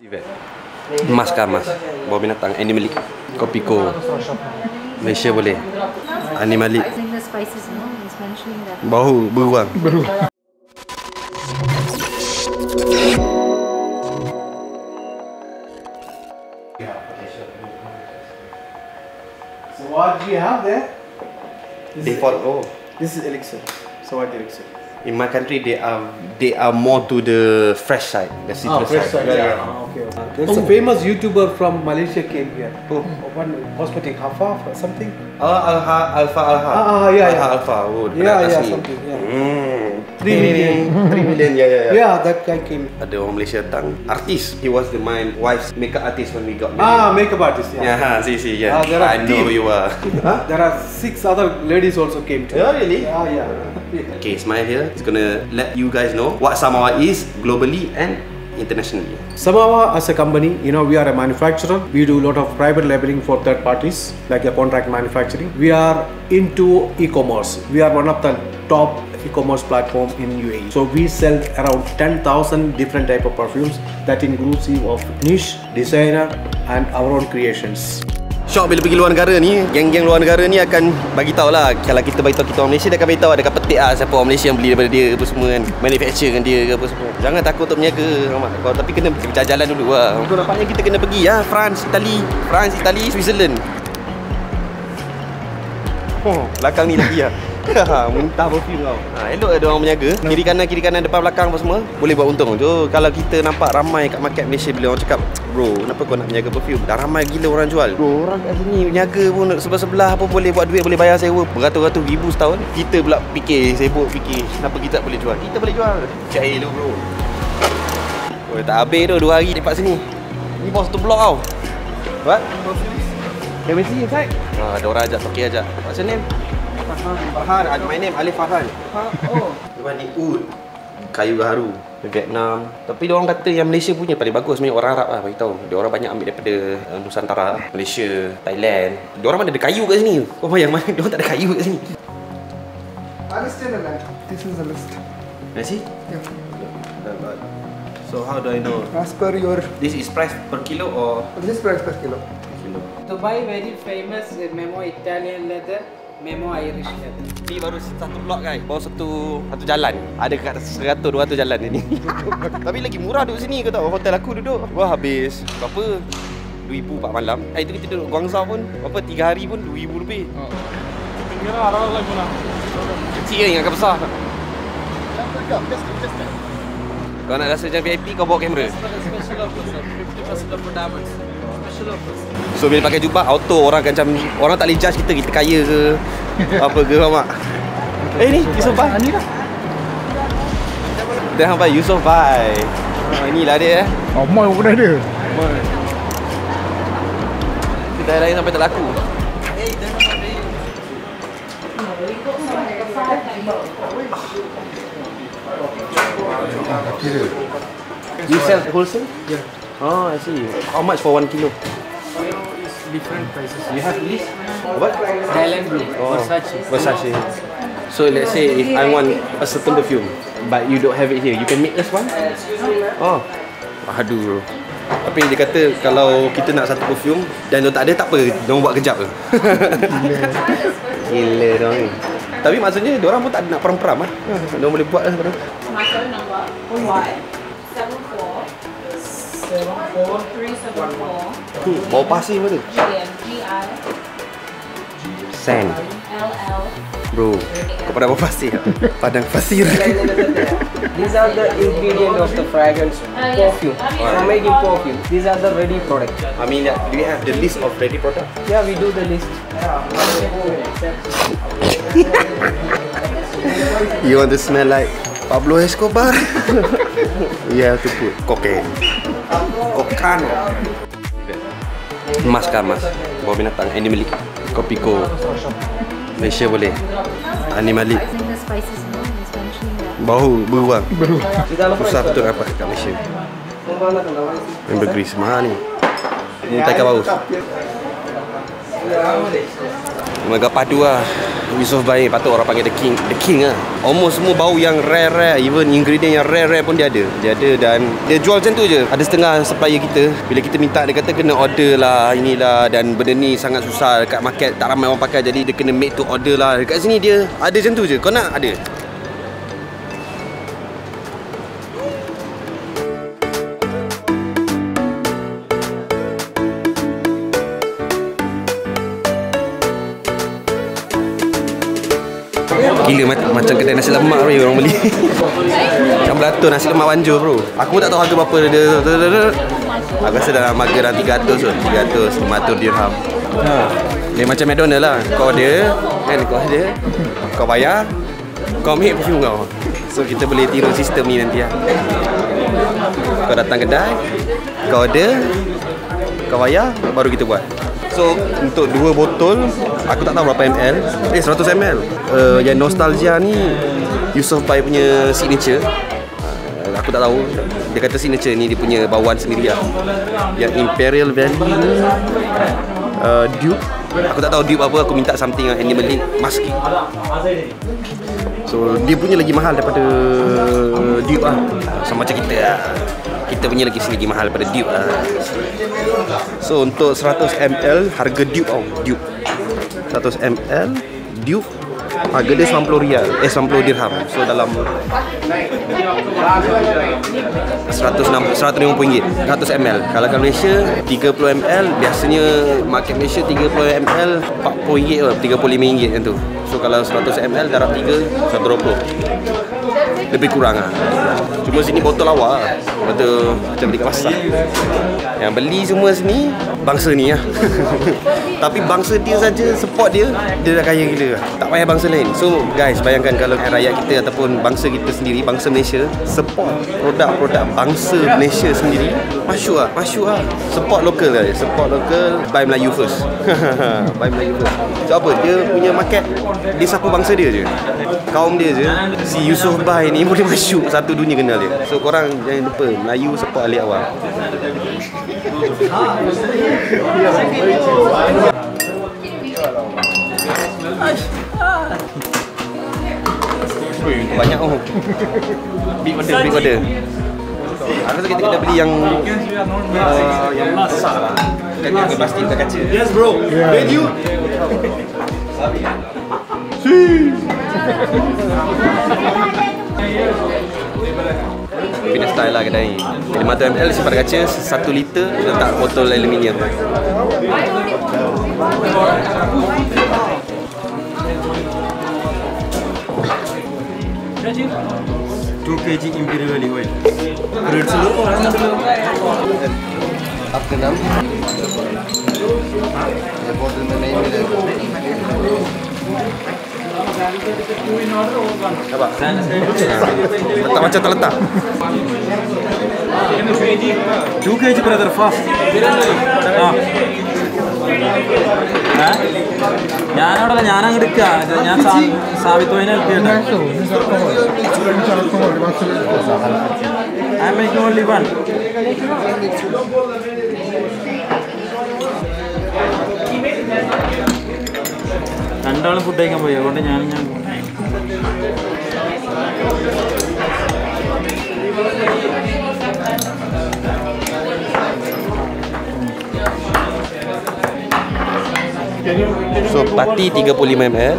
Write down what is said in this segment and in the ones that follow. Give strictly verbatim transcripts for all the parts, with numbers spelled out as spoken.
Emas kan mas, bawah binatang, animalik, Kopiko, Malaysia boleh, animalik, bau beruang. So what do you have there? This Default, oh. This is elixir. So what elixir? In my country, they are they are more to the fresh side, the citrus Ah, fresh side. side. Yeah. Ah, okay. okay. There's a famous YouTuber from Malaysia came here. Oh, one cosmetic Hafa or something. Oh, Alha, Alpha, Alha. Ah, ah, yeah, Alha, yeah. Alpha. Oh, Yeah, yeah, asli. something. Yeah. Hmm. Three million. Three million, ya, ya, ya. Yeah, that guy came. Ada orang Malaysia datang, artis. He was the my wife's makeup artist when we got married. Ah, makeup artist. Yeah. Yeah, see, see, yeah. Ah, there are I know team. who you are. Huh? There are six other ladies also came to. Oh, really? Yeah, yeah. Okay, Smile here is gonna let you guys know what Samawa is globally and internationally. Samawa as a company, you know, we are a manufacturer. We do a lot of private labeling for third parties, like a contract manufacturing. We are into e-commerce. We are one of the top e-commerce platform in U A E. So we sell around ten thousand different type of perfumes that inclusive of niche, designer and our own creations. Syok bila pergi luar negara ni, geng-geng luar negara ni akan bagi tahu lah. Kalau kita bagi tahu kita orang Malaysia, dia akan bagi tahu ada kat petik lah siapa orang Malaysia yang beli daripada dia apa semua kan, manufacture dengan dia ke apa semua. Jangan takut untuk berniaga, kau tapi kena berjalan dulu lah. Kau nampaknya kita kena pergi lah France, Itali, France, Itali, Switzerland. Oh, belakang ni lagi lah. Muntah perfume kau. Ha, elok ada orang berniaga. Kiri kanan, kiri kanan, depan belakang apa semua boleh buat untung. So kalau kita nampak ramai kat market Malaysia bila orang cakap, bro, kenapa kau nak berniaga perfume? Dah ramai gila orang jual. Bro, orang kat sini berniaga pun sebelah-sebelah apa boleh buat duit, boleh bayar sewa beratus-ratus ribu setahun. Kita pula fikir, sibuk fikir, kenapa kita tak boleh jual? Kita boleh jual. Cair lu bro. Oh, tak habis tu dua hari lepas sini. Ni bos tu blok tau. What? Can we see inside? Ah, ada orang ajak, okey ajak. What's your name? Farhan. My name Alif Farhan. Oh. Lepas ni Oud, kayu gaharu, Vietnam. Tapi dia orang kata yang Malaysia punya paling bagus. Sebenarnya orang Arab lah bagi tahu. Dia orang banyak ambil daripada uh, Nusantara, Malaysia, Thailand. Dia orang mana ada kayu kat sini. Kau bayang mana dia orang tak ada kayu kat sini. Understand that? This is a list. I see? Yeah. So how do I know? As per your This is price per kilo or this price per kilo. kilo? Dubai very famous Memo Italian leather, Memo Irish leather. Ni baru satu blok guys, baru satu satu jalan. Ada kat seratus dua ratus jalan ni. Tapi lagi murah duduk sini kau tahu. Hotel aku duduk. Wah habis berapa? dua ribu empat malam. Eh itu kita duduk Guangzhou pun berapa tiga hari pun dua ribu lebih. Oh. Kira arah lagi mana? Kecil ingat ke besar? Kau nak rasa macam V I P kau bawa kamera. Special offer sir, fifty percent of diamonds. Special offer. So bila pakai jubah auto orang akan macam orang tak boleh judge kita kita kaya ke apa ke faham tak? Eh ni Yusof Bai. Ni dah. Dah sampai Yusof Bai. Oh inilah dia eh. Oh, mai pun ada. Kedai lain sampai tak laku. You sell wholesale? Yeah. Oh, I see. How much for one kilo? It's different prices. You have list? What? Thailand blue, Oh, Versace. Versace. So let's say if I want a certain perfume, but you don't have it here, you can make us one? Oh, aduh bro. Tapi dia kata kalau kita nak satu perfume dan dia tak ada tak apa, dia orang buat kejap ke. Gila dia orang ni. Tapi maksudnya dia orang pun tak ada nak peram-peram ah. Dia orang boleh buat lah sekarang. My phone number Y seven four seven four three seven four. Hmm, bau pasir apa tu? G M G I Sand. L L. Bro, kau pernah bau pasir tak? Padang pasir. These are the ingredients of the fragrance perfume. For making perfume, these are the ready products. I mean, do you have the list of ready product? Yeah, we do the list. You want to smell like Pablo Escobar? You have to put cocaine. Cocaine. Emas kan mas, bawah binatang, animalik, Kopiko, Malaysia boleh, animalik, bau beruang. Susah betul dapat kat Malaysia. Ambergris mahal ni. Muntah ikan paus. Mega padu lah. Yusof Bai patut orang panggil the king. The king lah. Almost semua bau yang rare-rare, even ingredient yang rare-rare pun dia ada. Dia ada dan dia jual macam tu je. Ada setengah supplier kita, bila kita minta dia kata kena order lah, inilah, dan benda ni sangat susah dekat market, tak ramai orang pakai, jadi dia kena make to order lah. Dekat sini dia ada macam tu je. Kau nak ada. Gila macam kedai nasi lemak bro, orang beli. Macam beratur nasi lemak Wanjo bro. Aku pun tak tahu harga berapa dia. Aku rasa dalam harga dalam tiga ratus tu. tiga ratus, lima ratus dirham. Dia macam McDonald lah. Kau ada, kan, kau ada, kau bayar, kau ambil perfume kau. So kita boleh tiru sistem ni nanti lah. Kau datang kedai, kau ada, kau bayar, baru kita buat. So untuk dua botol, aku tak tahu berapa ml. Eh seratus ml. Uh, yang nostalgia ni Yusof Bai punya signature. Uh, aku tak tahu. Dia kata signature ni dia punya bawaan sendiri lah. Yang Imperial Valley ni uh, Duke. Aku tak tahu Duke apa. Aku minta something uh, Animal Link Musky. So dia punya lagi mahal daripada Duke lah. Sama macam kita lah. Kita punya lagi lagi mahal daripada Duke lah. So untuk seratus mililiter harga Duke tau, Duke. seratus mililiter Duke harga dia sembilan puluh rial, eh sembilan puluh dirham. So dalam seratus enam puluh, seratus lima puluh ringgit seratus mililiter. Kalau kat Malaysia tiga puluh mililiter biasanya market Malaysia tiga puluh mililiter empat puluh ringgit lah, tiga puluh lima ringgit macam tu. So kalau seratus mililiter darab tiga seratus dua puluh. Lebih kurang lah. Cuma sini botol lawa lah. Botol macam beli kat pasar. Yang beli semua sini bangsa ni lah. Tapi bangsa dia saja, support dia, dia dah kaya gila. Tak payah bangsa lain. So guys, bayangkan kalau rakyat kita ataupun bangsa kita sendiri, bangsa Malaysia, support produk-produk bangsa Malaysia sendiri, masyuk lah, masyuk lah. Support lokal lah. Support lokal, buy Melayu first. Buy Melayu first. So apa? Dia punya market, dia sapu bangsa dia je. Kaum dia je. Si Yusof Bai ni boleh masyuk satu dunia kenal dia. So korang jangan lupa Melayu support alik awal. Banyak oh. Big order, big order. Aku rasa kita kena beli yang uh, yang besar lah. Kan dia plastik bukan kaca. Yes bro. Thank you. Kena style lah kedai ni. lima ratus mililiter simpan kaca, satu liter letak botol aluminium. two kilograms Imperial oil. Grade seluruh orang आपका नाम ये बोतल में नहीं मिलेगा Nampak? Letak macam terletak. two kilograms brother fast. Ah. ഞാനവിടെ ഞാൻ അങ്ങ് എടുക്കുക ഞാൻ സാവിത്വനെ ഹെൽപ്പ് ചെയ്യട്ടെ ഐ മേക്ക് ഓൺലി വൺ രണ്ടാളും ഫുഡ് കഴിക്കാൻ പോയി അതുകൊണ്ട് ഞാൻ ഞാൻ So pati tiga puluh lima mililiter.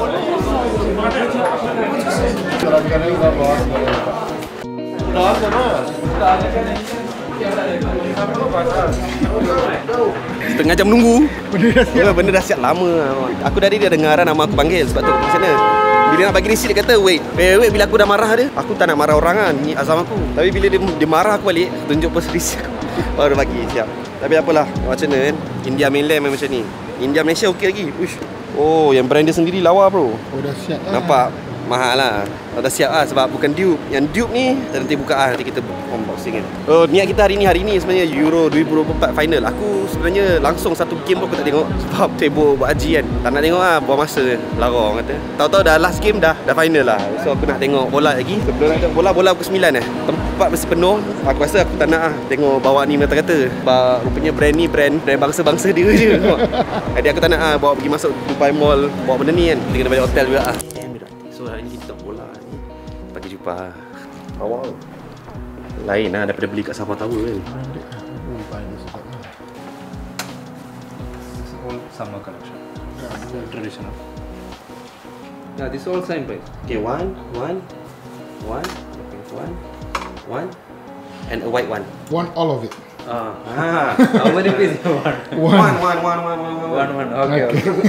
Setengah jam menunggu. Benda dah siap. Benda dah siap lama. Aku dari dia dengar nama aku panggil sebab tu aku pergi sana. Bila nak bagi receipt dia kata wait. Wait, wait bila aku dah marah dia. Aku tak nak marah orang kan. Ni azam aku. Tapi bila dia, dia marah aku balik, tunjuk pun receipt aku. Baru bagi siap. Tapi apalah, macam mana kan. India mainland memang macam ni. India Malaysia okey lagi. Uish. Oh, yang brand dia sendiri lawa bro. Oh dah siap lah. Nampak mahal lah. Dah siap lah sebab bukan dupe. Yang dupe ni nanti buka lah, nanti kita unboxing kan. Oh, niat kita hari ni hari ni sebenarnya Euro dua ribu dua puluh empat final. Aku sebenarnya langsung satu game pun aku tak tengok sebab sibuk buat haji kan. Tak nak tengok lah, buang masa larang kata. Tahu-tahu dah last game dah dah final lah. So aku nak tengok bola lagi. Sebelum nak tengok bola, bola pukul sembilan eh. Tempat mesti penuh. Aku rasa aku tak nak lah tengok bawa ni kata-kata. Sebab rupanya brand ni brand brand bangsa-bangsa dia je. Jadi aku tak nak lah bawa pergi masuk Dubai Mall, bawa benda ni kan. Kita kena balik hotel juga lah. So hari ni kita tengok bola ni. Pagi jumpa. Awal. Lain lah daripada beli kat Sabah Tower kan. This is all summer collection. Yeah, this is traditional. Yeah, this is all same price. Okay, one, one, one, okay, one, one, and a white one. Want all of it. Ah, Ah, how many pieces you want? one, one, one, one, one, one, One, one. Okay, okay.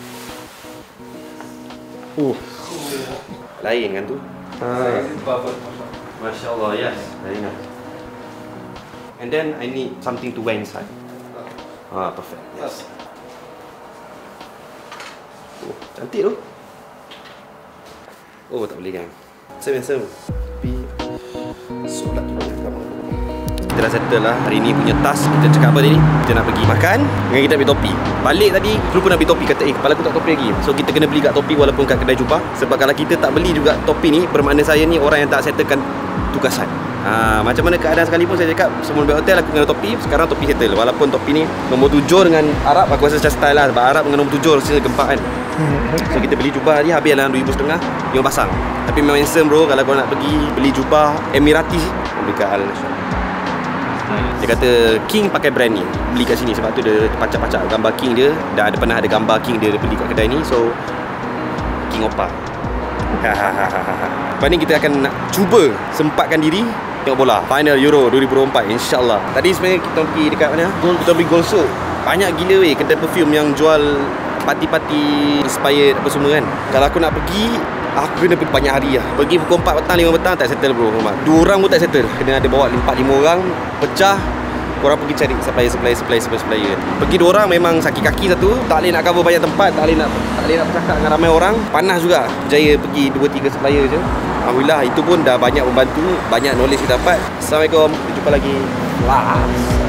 Uh, lain kan tu? Size is perfect. Masya Allah, yes, very nice. And then I need something to wear inside. Ah, perfect. Yes. Oh, cantik tu. Oh, tak boleh kan? Same, same. Tapi solat tu banyak kamu. Kita dah settle lah hari ni punya task. Kita cakap apa tadi? Kita nak pergi makan dengan kita ambil topi. Balik tadi lupa nak beli topi, kata eh kepala aku tak topi lagi. So kita kena beli kat topi walaupun kat kedai jubah. Sebab kalau kita tak beli juga topi ni, bermakna saya ni orang yang tak settlekan tugasan. Ha, macam mana keadaan sekalipun saya cakap sebelum balik hotel aku kena topi. Sekarang topi settle. Walaupun topi ni nombor tujuh dengan Arab aku rasa macam style lah. Sebab Arab dengan nombor tujuh rasanya gempak kan. So kita beli jubah tadi habis dalam dua ribu setengah dia pasang. Tapi memang handsome bro. Kalau kau nak pergi beli jubah Emirati beli kat Al National. Dia kata King pakai brand ni, beli kat sini sebab tu dia pacak-pacak gambar King dia. Dah ada pernah ada gambar King dia, dia beli kat kedai ni. So King Opa. Lepas ni kita akan nak cuba sempatkan diri tengok bola final Euro dua ribu dua puluh empat insyaAllah. Tadi sebenarnya kita pergi dekat mana? Kita pergi Gold Souk. Banyak gila weh kedai perfume yang jual parti-parti inspired apa semua kan. Kalau aku nak pergi, aku kena pergi banyak hari lah. Pergi pukul empat petang, lima petang tak settle bro. Dua orang pun tak settle. Kena ada bawa empat lima orang, pecah. Korang pergi cari supplier, supplier, supplier, supplier, supplier. Pergi dua orang memang sakit kaki satu. Tak boleh nak cover banyak tempat, tak boleh nak tak boleh nak bercakap dengan ramai orang. Panas juga. Jaya pergi dua tiga supplier je. Alhamdulillah itu pun dah banyak membantu, banyak knowledge kita dapat. Assalamualaikum. Kita jumpa lagi. Last.